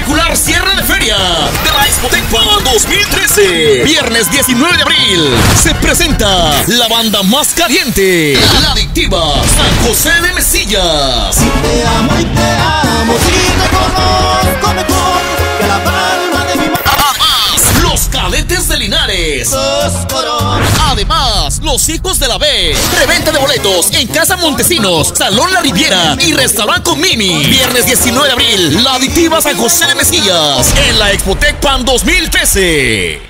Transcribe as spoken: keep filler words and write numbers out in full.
espectacular cierre de feria de la Expotec Pan dos mil trece. Viernes diecinueve de abril se presenta la banda más caliente, La Adictiva San José de Mesillas. Si te amo y te amo, si te conozco mejor que la palma de mi mano. Además, los Cadetes de Linares. Dos coronas. Además, los Hijos de la B. Reventa de boletos en Casa Montesinos, Salón La Riviera y Restaurante con Mimi. Viernes diecinueve de abril, La Adictiva San José de Mesillas en la Expotec Pan dos mil trece.